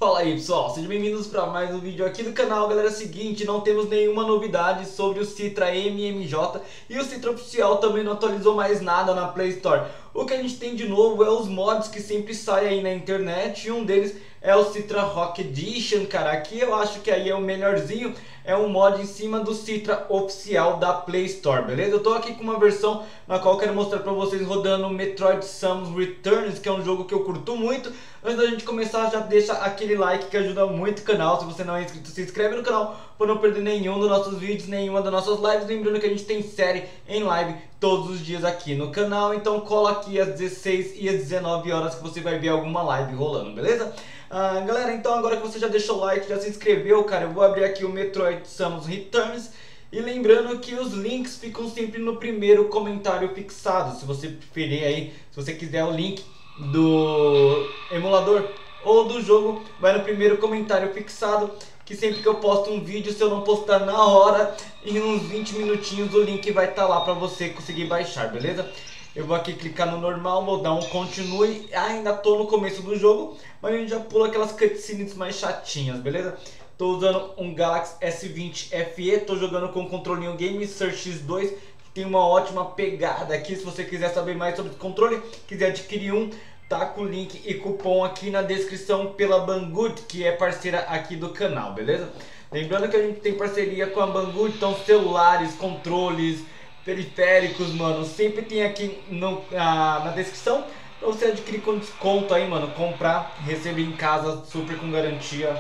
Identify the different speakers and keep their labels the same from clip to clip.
Speaker 1: Fala aí pessoal, sejam bem-vindos para mais um vídeo aqui do canal. Galera, é o seguinte, não temos nenhuma novidade sobre o Citra MMJ e o Citra Oficial também não atualizou mais nada na Play Store. O que a gente tem de novo é os mods que sempre saem aí na internet e um deles é o Citra Rock Edition, cara. Aqui eu acho que aí é o melhorzinho, é um mod em cima do Citra Oficial da Play Store, beleza? Eu tô aqui com uma versão na qual eu quero mostrar pra vocês rodando Metroid Samus Returns, que é um jogo que eu curto muito. Antes da gente começar, já deixa aquele like que ajuda muito o canal. Se você não é inscrito, se inscreve no canal para não perder nenhum dos nossos vídeos, nenhuma das nossas lives. Lembrando que a gente tem série em live todos os dias aqui no canal, então cola aqui às 16 e às 19 horas que você vai ver alguma live rolando, beleza? Galera, então agora que você já deixou o like, já se inscreveu, cara, eu vou abrir aqui o Metroid Samus Returns. E lembrando que os links ficam sempre no primeiro comentário fixado. Se você preferir aí, se você quiser o link do emulador ou do jogo, vai no primeiro comentário fixado, que sempre que eu posto um vídeo, se eu não postar na hora, em uns 20 minutinhos o link vai estar lá para você conseguir baixar, beleza? Eu vou aqui clicar no normal, vou dar um continue, ainda tô no começo do jogo, mas a gente já pula aquelas cutscenes mais chatinhas, beleza? Tô usando um Galaxy S20 FE, tô jogando com o controlinho Game Search X2, que tem uma ótima pegada aqui. Se você quiser saber mais sobre o controle, quiser adquirir um, tá com o link e cupom aqui na descrição pela Banggood, que é parceira aqui do canal, beleza? Lembrando que a gente tem parceria com a Banggood, então celulares, controles, periféricos, mano, sempre tem aqui na descrição pra você adquirir com desconto aí, mano, comprar, receber em casa super com garantia.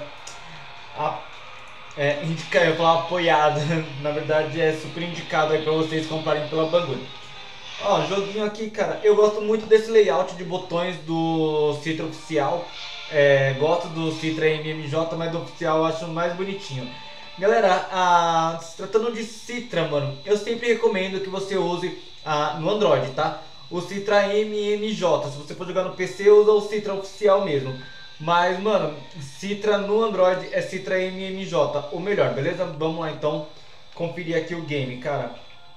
Speaker 1: Eu ia falar apoiado, na verdade é super indicado aí pra vocês comprarem pela Banggood. Ó, joguinho aqui, cara, eu gosto muito desse layout de botões do Citra Oficial. Gosto do Citra MMJ, mas do Oficial eu acho mais bonitinho. Galera, se tratando de Citra, mano, eu sempre recomendo que você use no Android, tá? O Citra MMJ, se você for jogar no PC, usa o Citra Oficial mesmo. Mas, mano, Citra no Android é Citra MMJ, o melhor, beleza? Vamos lá então conferir aqui o game, cara.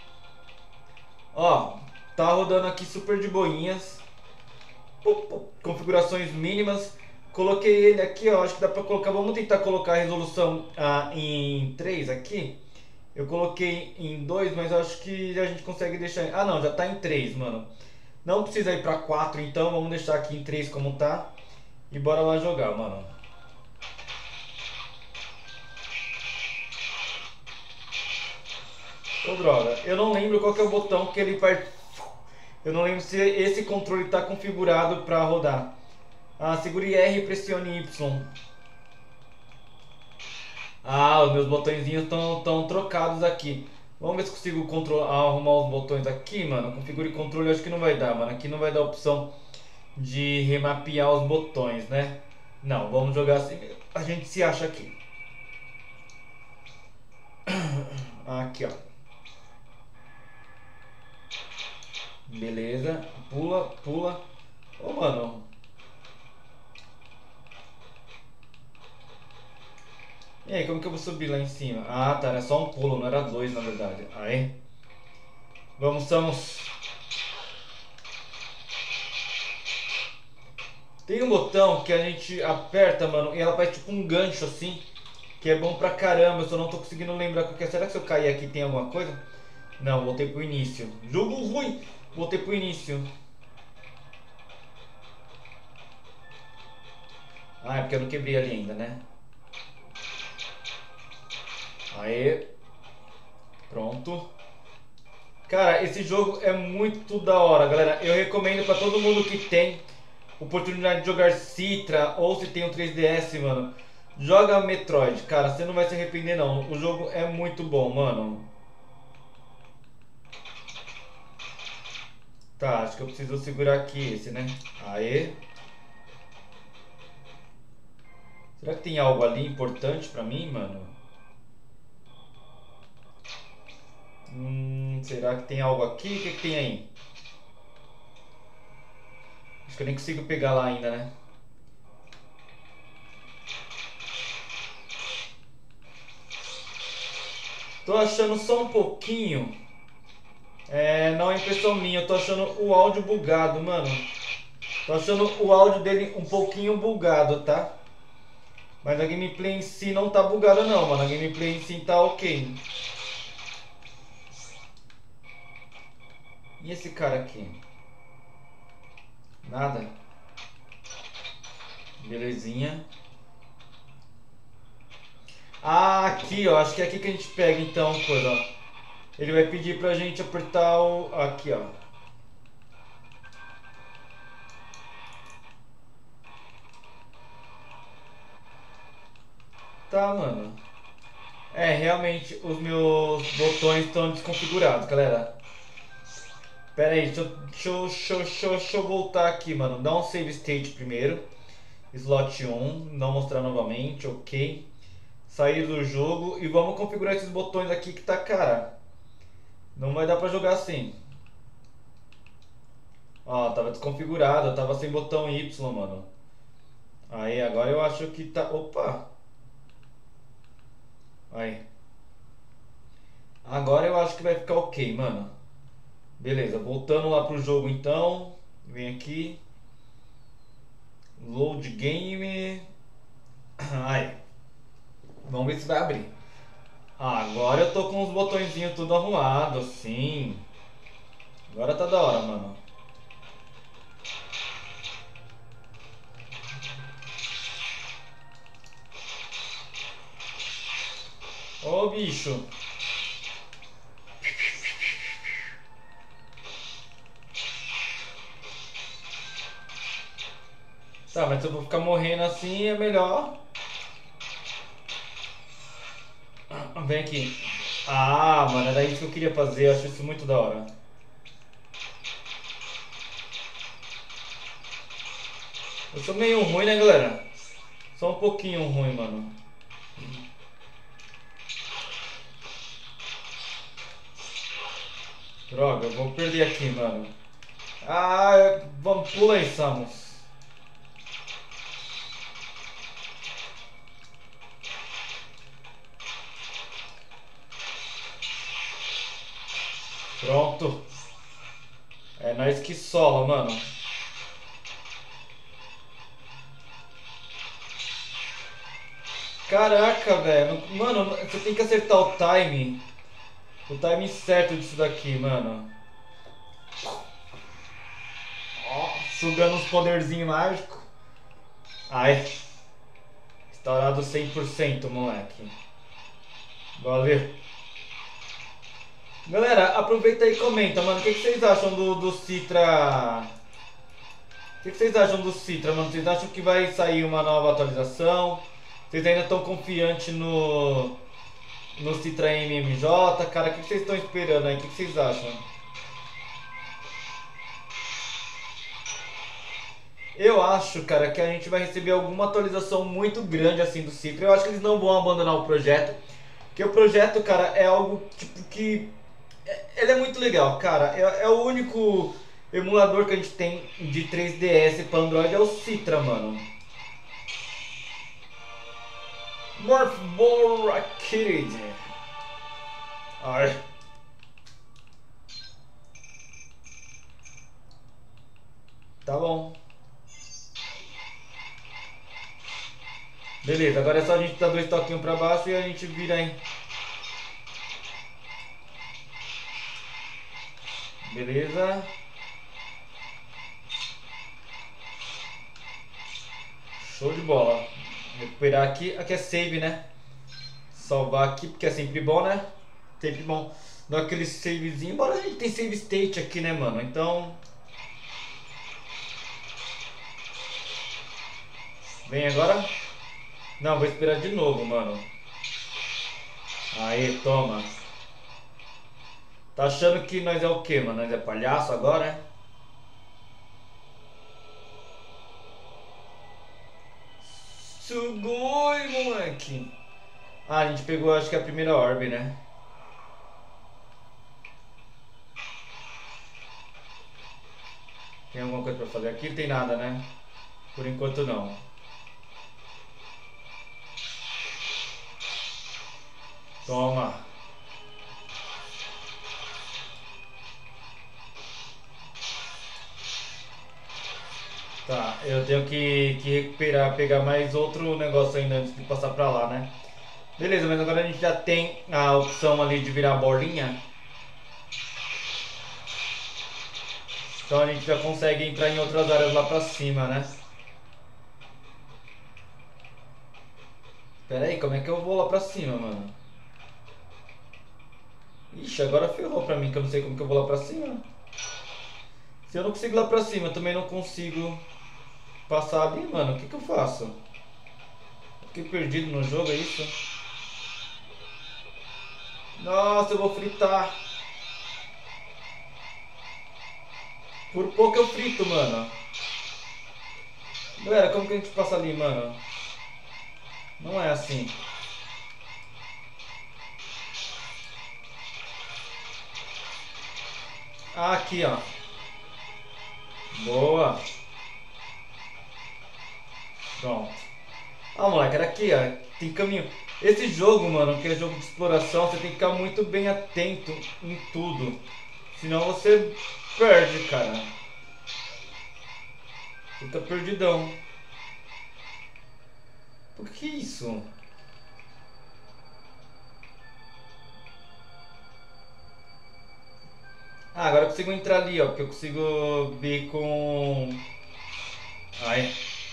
Speaker 1: Ó, tá rodando aqui super de boinhas. Configurações mínimas. Coloquei ele aqui, ó, acho que dá pra colocar, vamos tentar colocar a resolução em 3 aqui. Eu coloquei em 2, mas acho que a gente consegue deixar... Ah não, já tá em 3, mano. Não precisa ir pra 4, então vamos deixar aqui em 3 como tá. E bora lá jogar, mano. Ô droga, eu não lembro qual que é o botão que ele faz. Eu não lembro se esse controle tá configurado pra rodar. Segure R e pressione Y. Os meus botõezinhos estão trocados aqui. Vamos ver se consigo arrumar os botões aqui, mano. Configure controle, acho que não vai dar, mano. Aqui não vai dar a opção de remapear os botões, né? Não, vamos jogar assim. A gente se acha aqui. Aqui, ó. Beleza. Pula, pula. Ô, mano. E aí, como que eu vou subir lá em cima? Ah, tá. Era só um pulo, não era dois, na verdade. Aí. Vamos. Tem um botão que a gente aperta, mano, e ela faz tipo um gancho assim, que é bom pra caramba. Eu só não tô conseguindo lembrar qual que é. Será que se eu cair aqui tem alguma coisa? Não, voltei pro início. Jogo ruim! Voltei pro início. É porque eu não quebrei ali ainda, né? Aê. Pronto. Cara, esse jogo é muito da hora, galera. Eu recomendo pra todo mundo que tem oportunidade de jogar Citra ou se tem um 3DS, mano. Joga Metroid, cara, você não vai se arrepender não. O jogo é muito bom, mano. Tá, acho que eu preciso segurar aqui esse, né? Aê. Será que tem algo ali importante pra mim, mano? Será que tem algo aqui? O que tem aí? Acho que eu nem consigo pegar lá ainda, né? Tô achando só um pouquinho. Não é impressão minha, eu tô achando o áudio bugado, mano. Tô achando o áudio dele um pouquinho bugado, tá? Mas a gameplay em si não tá bugada não, mano. A gameplay em si tá ok. E esse cara aqui? Nada. Belezinha. Ah, aqui, ó. Acho que é aqui que a gente pega então, coisa, ó. Ele vai pedir pra gente apertar o... Aqui, ó. Tá, mano. É, realmente os meus botões estão desconfigurados, galera. Pera aí, deixa eu voltar aqui, mano. Dá um save state primeiro. Slot 1, não mostrar novamente, ok. Sair do jogo e vamos configurar esses botões aqui que tá, cara. Não vai dar pra jogar assim. Ó, tava desconfigurado, tava sem botão Y, mano. Aí, agora eu acho que tá... Opa! Aí. Agora eu acho que vai ficar ok, mano. Beleza, voltando lá pro jogo então. Vem aqui. Load game. Aí. Vamos ver se vai abrir. Ah, agora eu tô com os botõezinhos tudo arrumado, sim. Agora tá da hora, mano. Ô, bicho. Tá, mas se eu vou ficar morrendo assim é melhor. Vem aqui. Ah, mano, era isso que eu queria fazer. Eu acho isso muito da hora. Eu sou meio ruim, né, galera? Só um pouquinho ruim, mano. Droga, eu vou perder aqui, mano. Ah, vamos, pula aí, Samus. Pronto. É nós que sola, mano. Caraca, velho. Mano, você tem que acertar o time. O time certo disso daqui, mano. Ó, sugando uns poderzinhos mágicos. Ai. Estourado 100%, moleque. Valeu. Galera, aproveita e comenta, mano. O que vocês acham do Citra? O que vocês acham do Citra, mano? Vocês acham que vai sair uma nova atualização? Vocês ainda estão confiantes no Citra MMJ? Cara, o que vocês estão esperando aí? O que vocês acham? Eu acho, cara, que a gente vai receber alguma atualização muito grande assim do Citra. Eu acho que eles não vão abandonar o projeto. Porque o projeto, cara, é algo tipo que... Ele é muito legal, cara. É o único emulador que a gente tem de 3DS para Android é o Citra, mano. Morph Ball Kid. Ai. Tá bom. Beleza, agora é só a gente dar dois toquinhos pra baixo e a gente vira aí. Beleza. Show de bola. Recuperar aqui. Aqui é save, né? Salvar aqui, porque é sempre bom, né? Sempre bom dar aquele savezinho. Embora a gente tem save state aqui, né, mano? Então... Vem agora. Não, vou esperar de novo, mano. Aí, toma. Tá achando que nós é o quê, mano? Nós é palhaço agora, né? Sugoi, moleque. Ah, a gente pegou, acho que a primeira orbe, né? Tem alguma coisa pra fazer aqui? Não tem nada, né? Por enquanto não. Toma. Tá, eu tenho que recuperar, pegar mais outro negócio ainda antes de passar pra lá, né? Beleza, mas agora a gente já tem a opção ali de virar a bolinha. Então a gente já consegue entrar em outras áreas lá pra cima, né? Pera aí, como é que eu vou lá pra cima, mano? Ixi, agora ferrou pra mim, que eu não sei como que eu vou lá pra cima. Se eu não consigo ir lá pra cima, eu também não consigo passar ali, mano. O que que eu faço? Eu fiquei perdido no jogo, é isso? Nossa, eu vou fritar. Por pouco eu frito, mano. Galera, como que a gente passa ali, mano? Não é assim. Ah, aqui, ó. Boa. Pronto. Ah, moleque, era aqui, ó. Tem caminho. Esse jogo, mano, que é jogo de exploração, você tem que ficar muito bem atento em tudo. Senão você perde, cara. Fica perdidão. Por que isso? Ah, agora eu consigo entrar ali, ó. Porque eu consigo ver com... Ai.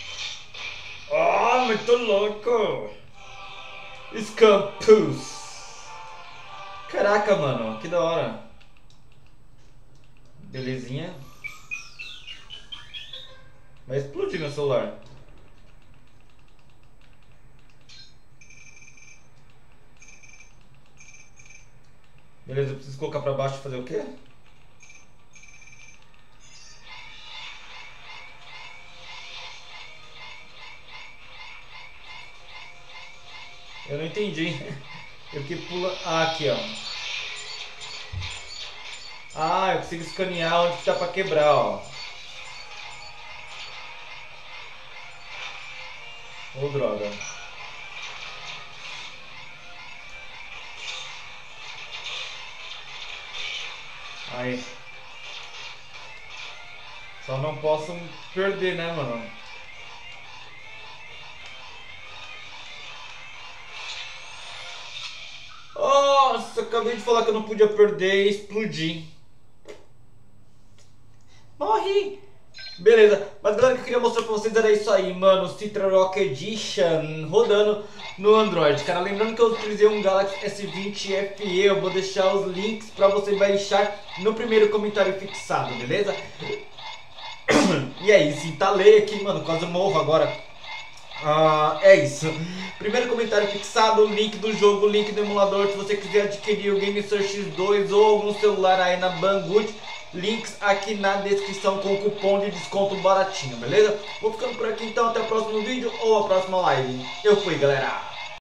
Speaker 1: Ah, muito louco! Scampus! Caraca, mano, que da hora. Belezinha. Vai explodir meu celular. Beleza, eu preciso colocar pra baixo e fazer o quê? Eu não entendi. Eu que pula... Ah, aqui, ó. Ah, eu consigo escanear onde que tá pra quebrar, ó. Ô, droga. Aí. Só não posso perder, né, mano? Nossa, acabei de falar que eu não podia perder e explodi. Morri! Beleza, mas galera, o que eu queria mostrar pra vocês era isso aí, mano, o Citra Rock Edition rodando no Android, cara, lembrando que eu utilizei um Galaxy S20 FE, eu vou deixar os links pra você baixar no primeiro comentário fixado, beleza? E é isso, entalei aqui, mano, quase morro agora. É isso. Primeiro comentário fixado, link do jogo, link do emulador. Se você quiser adquirir o Game Search X2 ou algum celular aí na Banggood, links aqui na descrição com cupom de desconto baratinho, beleza? Vou ficando por aqui então, até o próximo vídeo ou a próxima live. Eu fui, galera!